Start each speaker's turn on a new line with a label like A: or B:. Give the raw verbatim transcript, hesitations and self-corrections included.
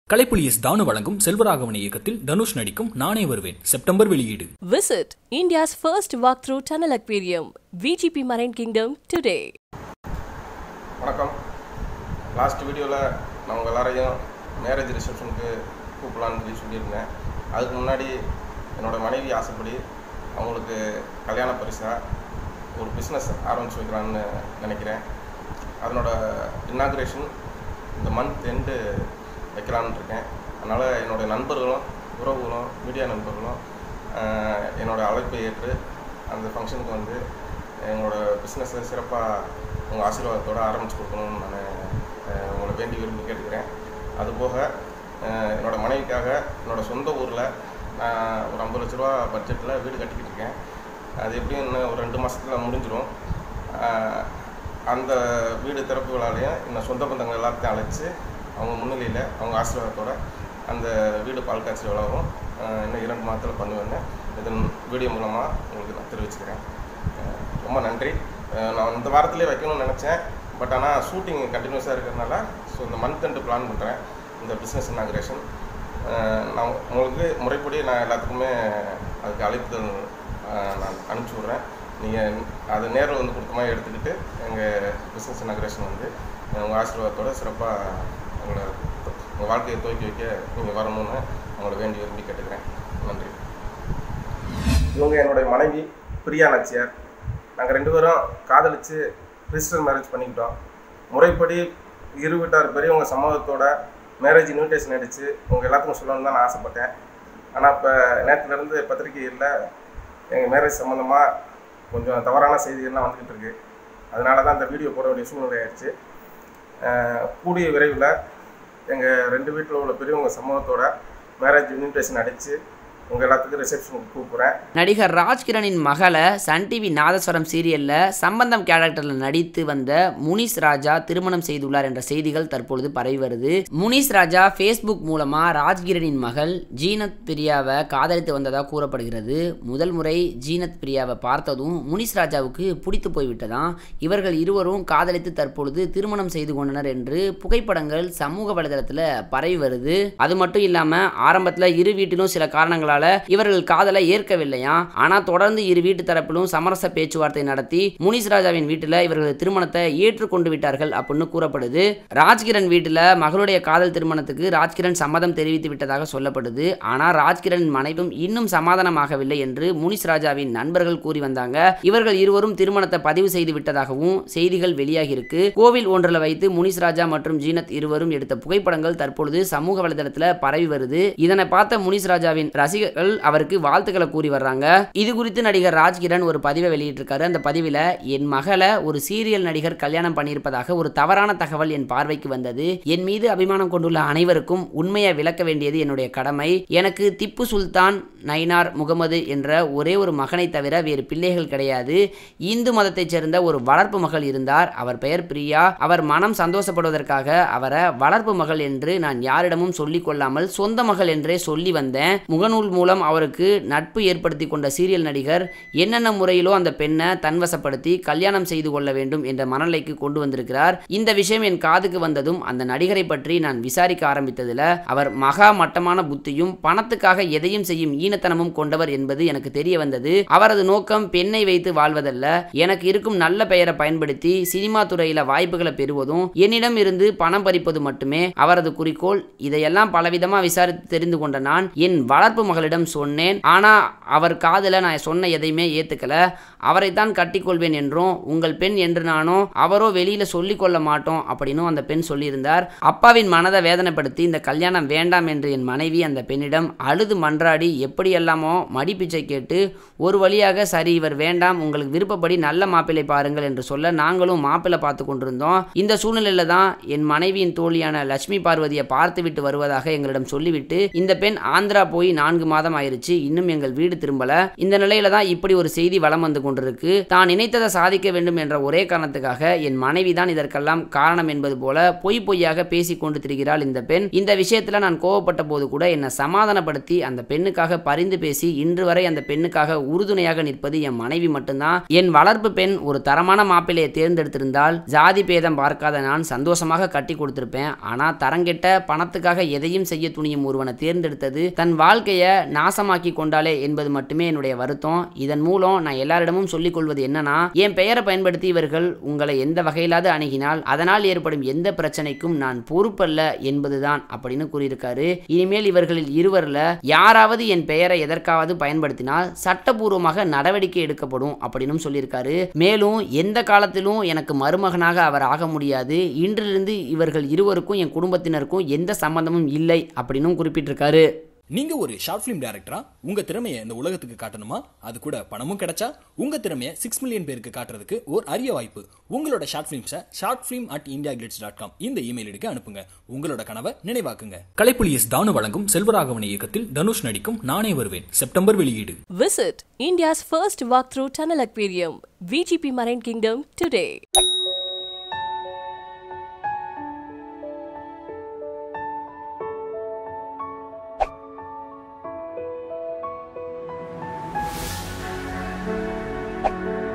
A: Kalaipuli S தானு வழங்கும் செல்வராகவன் இயக்கத்தில் தனுஷ் நடிக்கும் நானே வருவேன் செப்டம்பர் வெளியீடு.
B: Visit India's first walk-through tunnel aquarium, V G P Marine Kingdom today.
C: வணக்கம். லாஸ்ட் வீடியோவில் நான் உங்கள் எல்லாரையும் மேரேஜ் ரிசப்ஷனுக்கு கூப்பிடலான்னு சொல்லி சொல்லியிருந்தேன். அதுக்கு முன்னாடி என்னோடய மனைவி ஆசைப்படி அவங்களுக்கு கல்யாண பரிசாக ஒரு பிஸ்னஸ் ஆரம்பிச்சு வைக்கலான்னு நினைக்கிறேன். அதனோட இன்னாகுரேஷன் இந்த மந்த் எண்டு வைக்கலான்னு இருக்கேன். அதனால் என்னுடைய நண்பர்களும் உறவுகளும் மீடியா நண்பர்களும் என்னோடய அழைப்பை ஏற்று அந்த ஃபங்க்ஷனுக்கு வந்து எங்களோட பிஸ்னஸை சிறப்பாக உங்கள் ஆசீர்வாதத்தோடு ஆரம்பித்து கொடுக்கணும்னு நான் உங்களை வேண்டி விரும்பி கேட்டுக்கிறேன். அதுபோக என்னோடய மனைவிக்காக என்னோடய சொந்த ஊரில் நான் ஒரு ஐம்பது லட்ச ரூபா பட்ஜெட்டில் வீடு கட்டிக்கிட்டு இருக்கேன். அது எப்படியும் இன்னும் ஒரு ரெண்டு மாதத்தில் முடிஞ்சிடும். அந்த வீடு திறப்பு விழாலையும் இன்னும் சொந்த பந்தங்கள் எல்லாத்தையும் அழைச்சி அவங்க முன்னிலையில் அவங்க ஆசீர்வாதத்தோடு அந்த வீடு பால் காய்ச்சி விழாவும் இன்னும் இரண்டு மாதத்தில் பண்ணுவேன்னு இதன் வீடியோ மூலமாக உங்களுக்கு நான் தெரிவிச்சுக்கிறேன். ரொம்ப நன்றி. நான் இந்த வாரத்திலே வைக்கணும்னு நினச்சேன். பட் ஆனால் ஷூட்டிங் கண்டினியூஸாக இருக்கிறதுனால ஸோ இந்த மந்த் எண்டு பிளான் பண்ணுறேன் இந்த பிஸ்னஸ் இன்னாகுரேஷன். நான் உங்களுக்கு முறைப்படி நான் எல்லாத்துக்குமே அதுக்கு அழைப்புதல் நான் அனுப்பிச்சி விட்றேன். நீங்கள் அதை நேரில் வந்து கொடுத்த மாதிரி எடுத்துக்கிட்டு எங்கள் பிஸ்னஸ் இன்னாகுரேஷன் வந்து உங்கள் ஆசீர்வாதத்தோடு சிறப்பாக உங்களை உங்கள் வாழ்க்கையை துவக்கி வைக்க நீங்கள் வரணும்னு உங்களை வேண்டி விரும்பி கேட்டுக்கிறேன். நன்றி. இவங்க என்னுடைய மனைவி பிரியா நச்சியார். நாங்கள் ரெண்டு பேரும் காதலித்து ரிஜிஸ்டர் மேரேஜ் பண்ணிக்கிட்டோம். முறைப்படி இரு வீட்டார் பெரியவங்க சம்மதத்தோட மேரேஜ் இன்விடேஷன் அடித்து உங்கள் எல்லாத்துக்கும் சொல்லணும்னு தான் நான் ஆசைப்பட்டேன். ஆனால் இப்போ நேற்றுலேருந்து பத்திரிகையில் எங்கள் மேரேஜ் சம்மந்தமாக கொஞ்சம் தவறான செய்திகள்லாம் வந்துக்கிட்டு இருக்குது. அதனால தான் இந்த வீடியோ போட வேண்டிய சூழ்நிலை ஆயிடுச்சு. கூடிய விரைவில் எங்கள் ரெண்டு வீட்டில் உள்ள பெரியவங்க சமூகத்தோட மேரேஜ் இன்விடேஷன் அடித்து உங்கள் எல்லாத்துக்கும் ரிசப்ஷனுக்கு கூப்பிட்றேன்.
D: நடிகர் ராஜ் கிரனின் மகளை சன் டிவி நாதஸ்வரம் சீரியலில் சம்பந்தம் கேரக்டரில் நடித்து வந்த முனிஷ்ராஜா திருமணம் செய்துள்ளார் என்ற செய்திகள் தற்பொழுது பரவி வருது. முனிஷ்ராஜா ஃபேஸ்புக் மூலமாக ராஜ்கிரனின் மகள் ஜீனத் பிரியாவை காதலித்து வந்ததாக கூறப்படுகிறது. முதல் முறை ஜீனத் பிரியாவை பார்த்ததும் முனிஷ்ராஜாவுக்கு பிடித்து போய்விட்டதாம். இவர்கள் இருவரும் காதலித்து தற்பொழுது திருமணம் செய்து கொண்டனர் என்று புகைப்படங்கள் சமூக வலைதளத்தில் பரவி வருது. அது மட்டும் இல்லாமல் ஆரம்பத்தில் இரு வீட்டிலும் சில காரணங்களால் இவர்கள் காதலை ஏற்கவில்லையா. ஆனா தொடர்ந்து இரு வீட்டு தரப்பிலும் சமரச பேச்சுவார்த்தை நடத்தி முனிஷ்ராஜாவின் வீட்டில் இவர்கள் திருமணத்தை ஏற்றுக்கொண்டு விட்டார்கள் அப்படின்னு கூறப்படுது. ராஜ்கிரண் வீட்டில் மகளுடைய காதல் திருமணத்துக்கு ராஜ்கிரண் சம்மதம் தெரிவித்து விட்டதாக சொல்லப்படுது. ஆனால் ராஜ்கிரனின் மனைவும் இன்னும் சமாதானமாகவில்லை என்று முனிஷ்ராஜாவின் நண்பர்கள் கூறி வந்தாங்க. இவர்கள் இருவரும் திருமணத்தை பதிவு செய்து விட்டதாகவும் செய்திகள் வெளியாகி இருக்கு. கோவில் ஒன்றில் வைத்து முனிஷ்ராஜா மற்றும் ஜீனத் இருவரும் எடுத்த புகைப்படங்கள் தற்பொழுது சமூக வலைதளத்தில் பரவி வருது. இதனை பார்த்த முனிஷ்ராஜாவின் ரசிகர் அவருக்கு வாழ்த்துக்களை கூறி வர்றாங்க. இது குறித்து நடிகர் ராஜ் கிரண் ஒரு பதிவை வெளியிட்டிருக்காரு. அந்த பதிவில் என் மகளை ஒரு சீரியல் நடிகர் கல்யாணம் பண்ணியிருப்பதாக ஒரு தவறான தகவல் என் பார்வைக்கு வந்தது. என் மீது அபிமானம் கொண்டுள்ள அனைவருக்கும் உண்மையை விளக்க வேண்டியது என்னுடைய கடமை. எனக்கு திப்பு சுல்தான் நைனார் முகமது என்ற ஒரே ஒரு மகனை தவிர வேறு பிள்ளைகள் கிடையாது. இந்து மதத்தைச் சேர்ந்த ஒரு வளர்ப்பு மகள் இருந்தார். அவர் பெயர் பிரியா. அவர் மனம் சந்தோஷப்படுவதற்காக அவரை வளர்ப்பு மகள் என்று நான் யாரிடமும் சொல்லிக் கொள்ளாமல் சொந்த மகள் என்றே சொல்லி வந்தேன். முகநூல் மூலம் அவருக்கு நட்பு ஏற்படுத்தி கொண்ட சீரியல் நடிகர் என்னென்ன முறையிலோ அந்த பெண்ணை தன்வசப்படுத்தி கல்யாணம் செய்து கொள்ள வேண்டும் என்ற மனநிலைக்கு கொண்டு வந்திருக்கிறார். இந்த விஷயம் என் காதுக்கு வந்ததும் அந்த நடிகரை பற்றி நான் விசாரிக்க ஆரம்பித்ததில் அவர் மகா மட்டமான புத்தியும் பணத்துக்காக எதையும் செய்யும் ஈனத்தனமும் கொண்டவர் என்பது எனக்கு தெரிய வந்தது. அவரது நோக்கம் பெண்ணை வைத்து வாழ்வதல்ல, எனக்கு இருக்கும் நல்ல பெயரை பயன்படுத்தி சினிமா துறையில் வாய்ப்புகளை பெறுவதும் என்னிடம் இருந்து பணம் பறிப்பது மட்டுமே அவரது குறிக்கோள். இதையெல்லாம் பலவிதமாக விசாரித்து தெரிந்து கொண்ட நான் என் வளர்ப்பு மகளிடம் சொன்னேன். ஆனா அவர் காதல நான் சொன்ன எதையுமே ஏத்துக்கல. அவரைத்தான் கட்டிக்கொள்வேன் என்றும் உங்கள் பெண் என்று நானும் அவரோ வெளியில சொல்லிக் கொள்ள மாட்டோம் அப்படின்னு அந்த பெண் சொல்லியிருந்தார். அப்பாவின் மனதை வேதனைப்படுத்தி இந்த கல்யாணம் வேண்டாம் என்று என் மனைவி அந்த பெண்ணிடம் அழுது மன்றாடி எப்படியெல்லாமோ மடிப்பிச்சை கேட்டு ஒரு வழியாக சரி இவர் வேண்டாம், உங்களுக்கு விருப்பப்படி நல்ல மாப்பிள்ளை பாருங்கள் என்று சொல்ல நாங்களும் மாப்பிள்ளை பார்த்து கொண்டிருந்தோம். இந்த சூழ்நிலையில தான் என் மனைவியின் தோழியான லட்சுமி பார்வதியை பார்த்து விட்டு வருவதாக எங்களிடம் சொல்லிவிட்டு இந்த பெண் ஆந்திரா போய் நான்கு மாதம் ஆயிருச்சு, இன்னும் எங்கள் வீடு திரும்பல. இந்த நிலையில தான் இப்படி ஒரு செய்தி வலம் வந்து கொண்டிருக்கு. தான் நினைத்ததை சாதிக்க வேண்டும் என்ற ஒரே காரணத்துக்காக என் மனைவி தான் இதற்கெல்லாம் காரணம் என்பது போல பொய் பொய்யாக பேசிக் கொண்டு திரிகிறாள் இந்த பெண். இந்த விஷயத்துல நான் கோவப்பட்ட போது கூட என்னை சமாதானப்படுத்தி அந்த பெண்ணுக்காக பரிந்து பேசி இன்று வரை அந்த பெண்ணுக்காக உறுதுணையாக நிற்பது என் மனைவி மட்டும்தான். என் வளர்ப்பு பெண் ஒரு தரமான மாப்பிள்ளையை தேர்ந்தெடுத்திருந்தால் ஜாதி பேதம் பார்க்காத நான் சந்தோஷமாக கட்டி கொடுத்திருப்பேன். ஆனா தரங்கெட்ட பணத்துக்காக எதையும் செய்ய துணியும் ஒருவனை தேர்ந்தெடுத்தது தன் வாழ்க்கையை நாசமாக்கி கொண்டாலே என்பது மட்டுமே என்னுடைய வருத்தம். இதன் மூலம் நான் எல்லாரிடமும் சொல்லிக் கொள்வது என்னன்னா, என் பெயரை பயன்படுத்தி இவர்கள் உங்களை எந்த வகையிலாவது அணுகினால் அதனால் ஏற்படும் எந்த பிரச்சனைக்கும் நான் பொறுப்பல்ல என்பதுதான் அப்படின்னு கூறியிருக்காரு. இனிமேல் இவர்களில் இருவர்ல யாராவது என் பெயரை எதற்காவது பயன்படுத்தினால் சட்டபூர்வமாக நடவடிக்கை எடுக்கப்படும் அப்படின்னு சொல்லியிருக்காரு. மேலும் எந்த காலத்திலும் எனக்கு மருமகனாக அவர் ஆக முடியாது. இன்றிலிருந்து இவர்கள் இருவருக்கும் என் குடும்பத்தினருக்கும் எந்த சம்பந்தமும் இல்லை அப்படின்னு குறிப்பிட்டிருக்காரு.
A: நீங்க ஒரு ஷார்ட் பிலிம் டைரக்டரா உங்க திறமையை இந்த உலகத்துக்கு காட்டணுமா? அது கூட பணமும் கிடைச்சா உங்க திறமையை சிக்ஸ் மில்லியன் பேருக்கு காட்டுறதுக்கு ஒரு அரிய வாய்ப்பு. உங்களோட ஷார்ட் பிலிம்ஸை short film at India glitz dot com இந்த இமெயில் ஐடிக்கு அனுப்புங்க. உங்களோட கனவை நினைவாக்குங்க. கலைப்புலி எஸ் தானு வழங்கும் செல்வராகவன் இயக்கத்தில் தனுஷ் நடிக்கும் நானே வருவேன் செப்டம்பர் வெளியீடு.
B: Visit India's first walkthrough tunnel aquarium, V G P Marine Kingdom today.
E: you